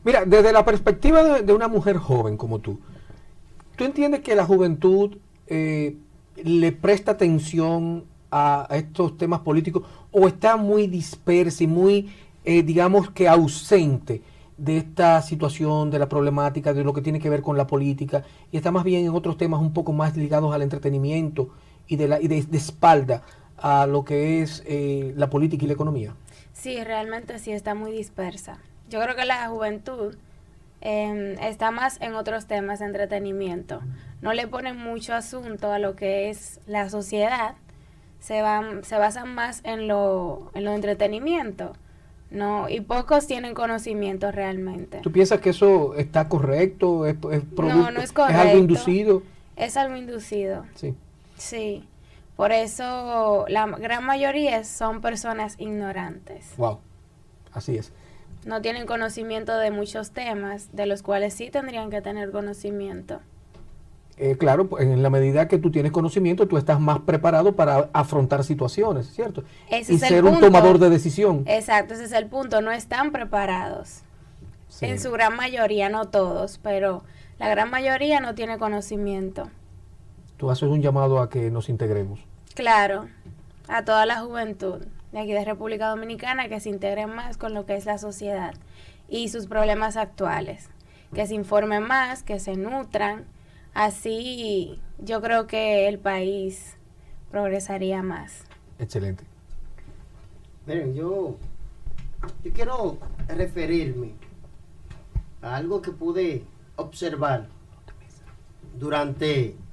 Mira, desde la perspectiva de una mujer joven como ¿tú entiendes que la juventud le presta atención a estos temas políticos o está muy dispersa y muy, digamos que ausente de esta situación, de la problemática, de lo que tiene que ver con la política y está más bien en otros temas un poco más ligados al entretenimiento y de espalda a lo que es la política y la economía? Sí, realmente sí está muy dispersa. Yo creo que la juventud está más en otros temas de entretenimiento. No le ponen mucho asunto a lo que es la sociedad. Se basan más en lo de entretenimiento. No, y pocos tienen conocimiento realmente. ¿Tú piensas que eso está correcto? ¿Es No, no producto? es ¿Es algo correcto. inducido? Es algo inducido. Sí. Sí. Por eso la gran mayoría son personas ignorantes. Wow. Así es. No tienen conocimiento de muchos temas, de los cuales sí tendrían que tener conocimiento. Claro, en la medida que tú tienes conocimiento, tú estás más preparado para afrontar situaciones, ¿cierto? Ese Y es el ser un punto. tomador de decisión. Exacto, ese es el punto. No están preparados. Sí. En su gran mayoría, no todos, pero la gran mayoría no tiene conocimiento. Tú haces un llamado a que nos integremos. Claro, a toda la juventud de aquí de República Dominicana que se integren más con lo que es la sociedad y sus problemas actuales, que se informen más, que se nutran, así yo creo que el país progresaría más. Excelente. Miren, yo quiero referirme a algo que pude observar durante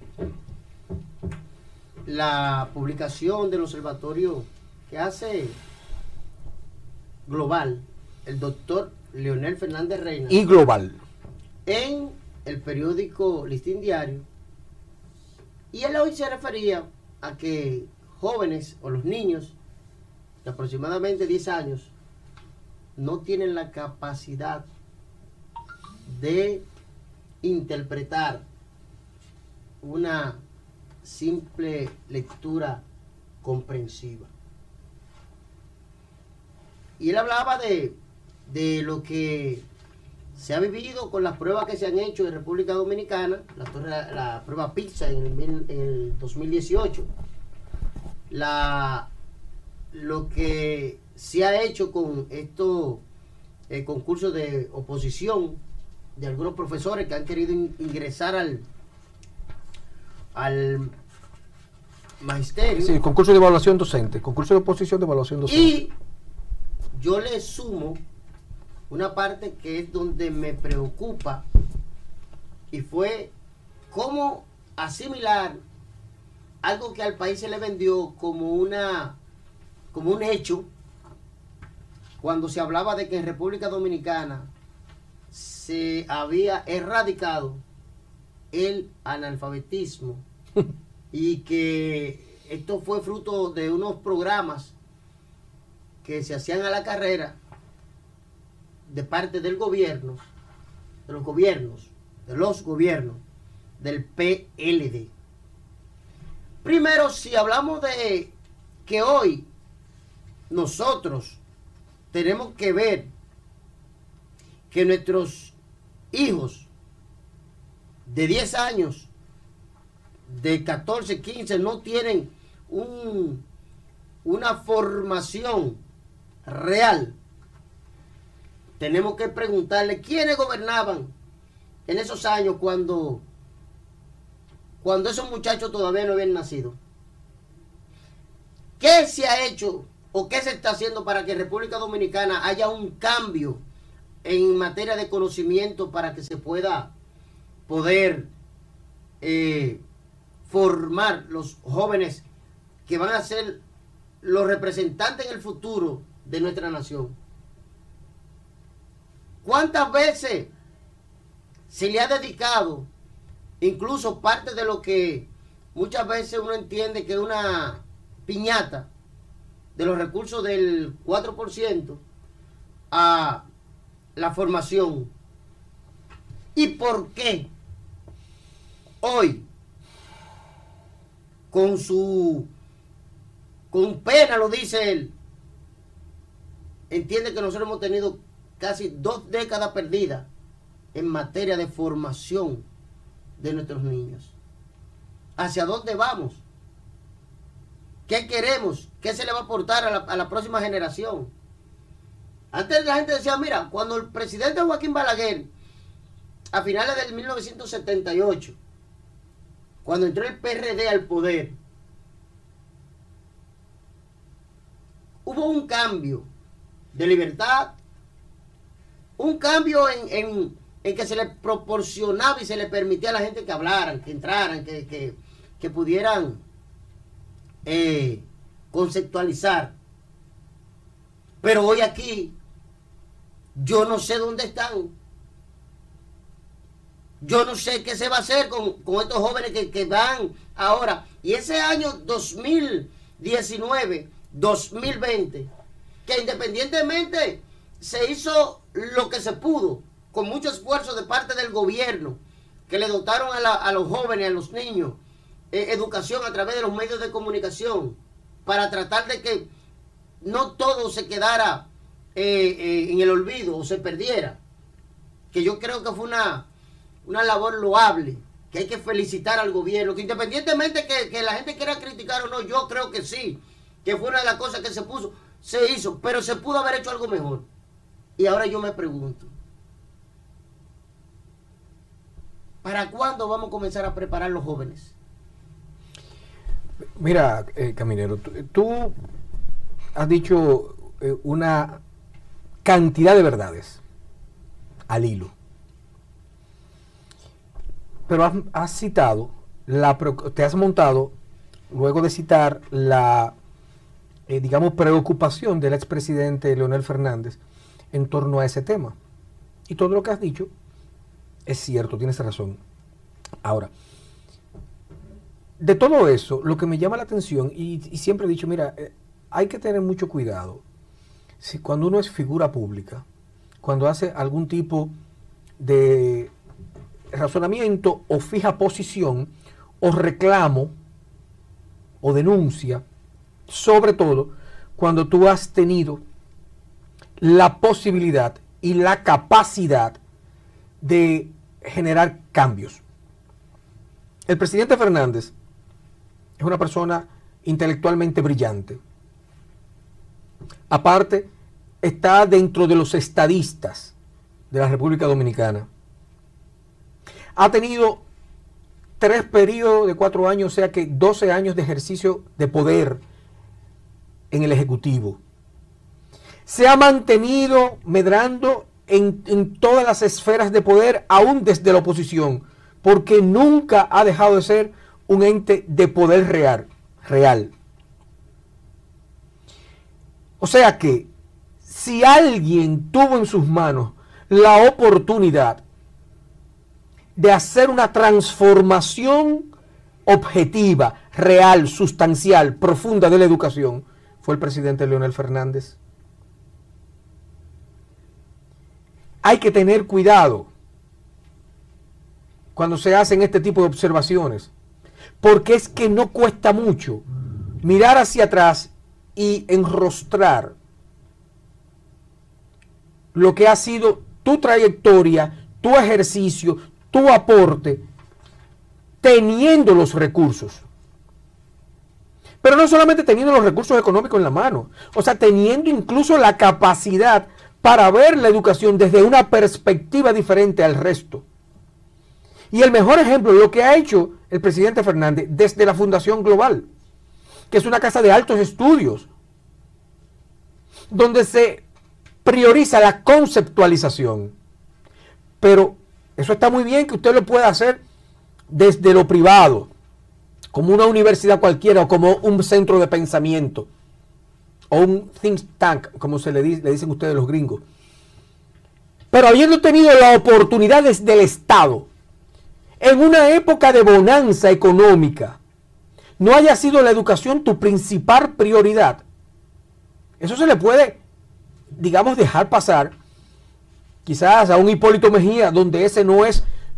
la publicación del observatorio que hace global el doctor Leonel Fernández Reina Y global. en el periódico Listín Diario, y él hoy se refería a que jóvenes o los niños de aproximadamente 10 años no tienen la capacidad de interpretar una simple lectura comprensiva. Y él hablaba de lo que se ha vivido con las pruebas que se han hecho en República Dominicana, la prueba PISA en el 2018, lo que se ha hecho con estos concursos de oposición de algunos profesores que han querido ingresar al magisterio. Sí, concurso de evaluación docente, concurso de oposición de evaluación docente. Y yo le sumo una parte que es donde me preocupa, y fue cómo asimilar algo que al país se le vendió como un hecho, cuando se hablaba de que en República Dominicana se había erradicado el analfabetismo y que esto fue fruto de unos programas que se hacían a la carrera de parte del gobierno, de los gobiernos del PLD. Primero, si hablamos de que hoy nosotros tenemos que ver que nuestros hijos de 10 años, de 14, 15, no tienen una formación real, tenemos que preguntarle quiénes gobernaban en esos años cuando esos muchachos todavía no habían nacido. ¿Qué se ha hecho o qué se está haciendo para que en República Dominicana haya un cambio en materia de conocimiento para que se pueda poder formar los jóvenes que van a ser los representantes en el futuro de nuestra nación? ¿Cuántas veces se le ha dedicado incluso parte de lo que muchas veces uno entiende que es una piñata de los recursos del 4% a la formación? ¿Y por qué hoy, con pena lo dice él, entiende que nosotros hemos tenido casi 2 décadas perdidas en materia de formación de nuestros niños. ¿Hacia dónde vamos? ¿Qué queremos? ¿Qué se le va a aportar a la próxima generación? Antes la gente decía, mira, cuando el presidente Joaquín Balaguer, a finales del 1978, cuando entró el PRD al poder, hubo un cambio de libertad, un cambio en que se le proporcionaba y se le permitía a la gente que hablaran, que entraran, que pudieran conceptualizar. Pero hoy aquí, yo no sé dónde están. Yo no sé qué se va a hacer con estos jóvenes que van ahora. Y ese año 2019, 2020, que independientemente se hizo lo que se pudo, con mucho esfuerzo de parte del gobierno, que le dotaron a los jóvenes, a los niños, educación a través de los medios de comunicación, para tratar de que no todo se quedara en el olvido o se perdiera. Que yo creo que fue una labor loable, que hay que felicitar al gobierno, que independientemente que la gente quiera criticar o no, yo creo que sí, que fue una de las cosas que se hizo, pero se pudo haber hecho algo mejor. Y ahora yo me pregunto, ¿para cuándo vamos a comenzar a preparar los jóvenes? Mira, Caminero, tú has dicho una cantidad de verdades al hilo. Pero has citado, te has montado, luego de citar la, digamos, preocupación del expresidente Leonel Fernández en torno a ese tema. Y todo lo que has dicho es cierto, tienes razón. Ahora, de todo eso, lo que me llama la atención, y siempre he dicho, mira, hay que tener mucho cuidado. Si cuando uno es figura pública, cuando hace algún tipo de razonamiento o fija posición o reclamo o denuncia, sobre todo cuando tú has tenido la posibilidad y la capacidad de generar cambios. El presidente Fernández es una persona intelectualmente brillante. Aparte, está dentro de los estadistas de la República Dominicana. Ha tenido 3 periodos de 4 años, o sea que 12 años de ejercicio de poder en el Ejecutivo. Se ha mantenido medrando en todas las esferas de poder, aún desde la oposición, porque nunca ha dejado de ser un ente de poder real. O sea que, si alguien tuvo en sus manos la oportunidad de hacer una transformación objetiva, real, sustancial, profunda de la educación, fue el presidente Leonel Fernández. Hay que tener cuidado cuando se hacen este tipo de observaciones, porque es que no cuesta mucho mirar hacia atrás y enrostrar lo que ha sido tu trayectoria, tu ejercicio, tu aporte, teniendo los recursos. Pero no solamente teniendo los recursos económicos en la mano, o sea, teniendo incluso la capacidad para ver la educación desde una perspectiva diferente al resto. Y el mejor ejemplo de lo que ha hecho el presidente Fernández desde la Fundación Global, que es una casa de altos estudios, donde se prioriza la conceptualización. Pero eso está muy bien que usted lo pueda hacer desde lo privado, como una universidad cualquiera o como un centro de pensamiento o un think tank, como le dicen ustedes los gringos. Pero habiendo tenido la oportunidad desde el Estado, en una época de bonanza económica, no haya sido la educación tu principal prioridad, eso se le puede, digamos, dejar pasar quizás a un Hipólito Mejía, donde ese no es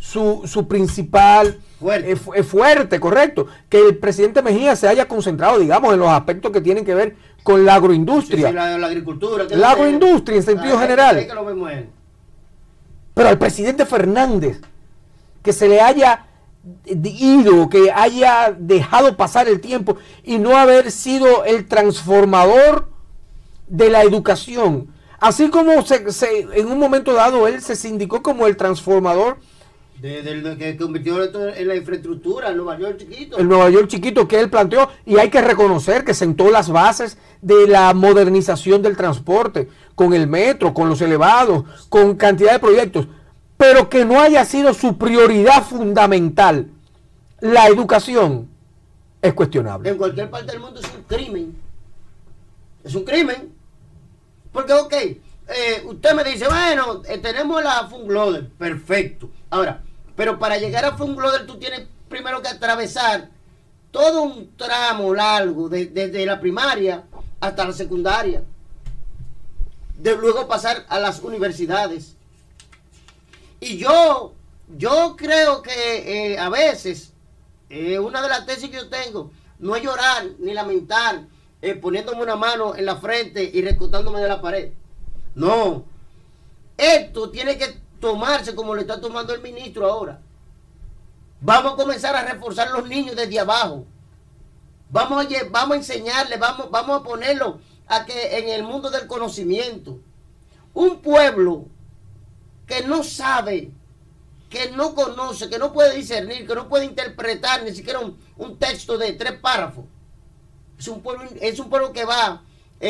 su principal fuerte, correcto. Que el presidente Mejía se haya concentrado, digamos, en los aspectos que tienen que ver con la agroindustria. Sí, la agricultura. La agroindustria en sentido general. Que lo vemos él. Pero al presidente Fernández, que se le haya ido, que haya dejado pasar el tiempo y no haber sido el transformador de la educación, así como en un momento dado él se sindicó como el transformador que convirtió en la infraestructura, el Nueva York chiquito. El Nueva York chiquito que él planteó, y hay que reconocer que sentó las bases de la modernización del transporte, con el metro, con los elevados, con cantidad de proyectos, pero que no haya sido su prioridad fundamental, la educación, es cuestionable. En cualquier parte del mundo es un crimen. Es un crimen. Porque, ok, usted me dice, bueno, tenemos la Fungloder, perfecto. Ahora, pero para llegar a Fungloder tú tienes primero que atravesar todo un tramo largo, desde la primaria hasta la secundaria. De luego pasar a las universidades. Y yo creo que a veces, una de las tesis que yo tengo, no es llorar ni lamentar, poniéndome una mano en la frente y recortándome de la pared. No. Esto tiene que tomarse como lo está tomando el ministro ahora. Vamos a comenzar a reforzar los niños desde abajo. Vamos a enseñarles, vamos a ponerlo a que en el mundo del conocimiento. Un pueblo que no sabe, que no conoce, que no puede discernir, que no puede interpretar ni siquiera un texto de 3 párrafos. Es un pueblo que va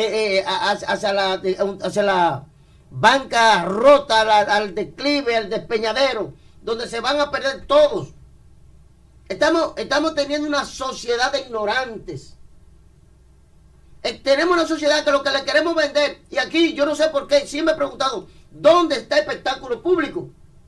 hacia la banca rota, al declive, al despeñadero, donde se van a perder todos. Estamos teniendo una sociedad de ignorantes. Tenemos una sociedad que lo que le queremos vender, y aquí yo no sé por qué, sí me he preguntado, ¿dónde está el espectáculo público?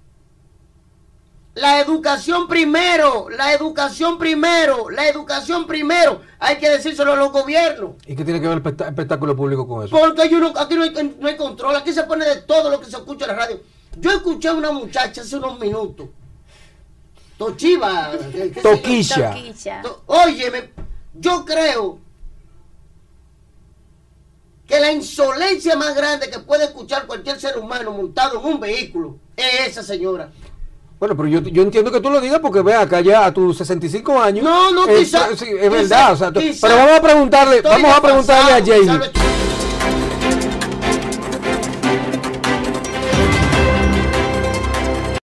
La educación primero, la educación primero, la educación primero. Hay que decírselo a los gobiernos. ¿Y qué tiene que ver el espectáculo público con eso? Porque aquí no hay control, aquí se pone de todo lo que se escucha en la radio. Yo escuché a una muchacha hace unos minutos. Tochiva. Toquilla. Óyeme, yo creo que la insolencia más grande que puede escuchar cualquier ser humano montado en un vehículo es esa señora. Bueno, pero yo entiendo que tú lo digas porque ve acá ya a tus 65 años. No, quizás. Sí, es verdad. O sea, pero vamos a preguntarle a Jamie.